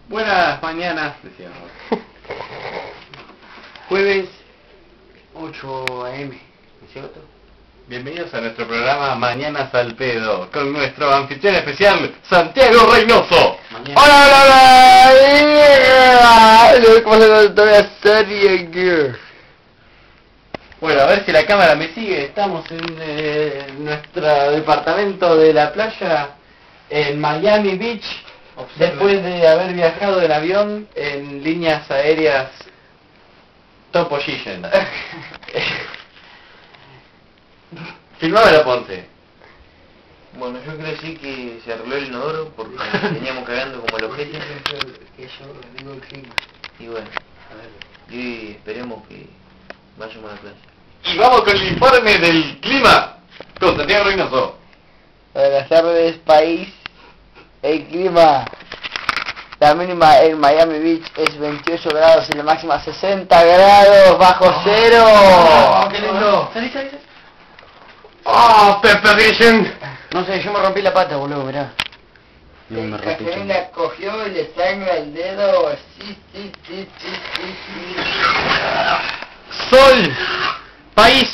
Buenas mañanas, decíamos. Jueves 8 AM, ¿no es cierto? Bienvenidos a nuestro programa Mañanas al Pedo, con nuestro anfitrión especial, Santiago Reynoso. Mañana. ¡Hola! ¿Cómo se lo voy a hacer? Bueno, a ver si la cámara me sigue. Estamos en nuestro departamento de la playa en Miami Beach, después de haber viajado en avión en líneas aéreas Top Position. Filmámelo, Ponce. Bueno, yo creo sí que se arregló el inodoro porque veníamos cagando como el ojete. Que yo digo el clima. Y bueno, y esperemos que vayamos a la playa. Y vamos con el informe del clima con Santiago Reynoso. Buenas tardes, país. El clima. La mínima en Miami Beach es 28 grados y la máxima 60 grados bajo cero. ¡Oh, qué lindo! Salí. ¡Oh, Pepper Vision! No sé, yo me rompí la pata, boludo, mirá. Caterina cogió y le sangra el dedo. Sí. Sol, país.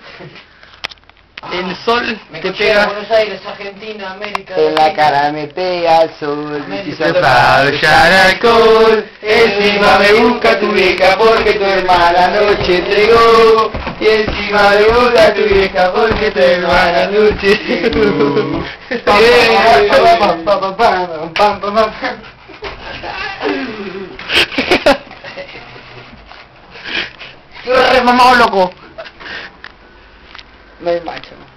El sol te pega. Buenos Aires, Argentina, América. En la cara me pega el sol. Ya alcohol, encima me busca tu vieja porque tu hermana anoche entregó. Y encima me busca tu vieja porque tu hermana anoche entregó. ¡Qué re mamado, loco! Me macho.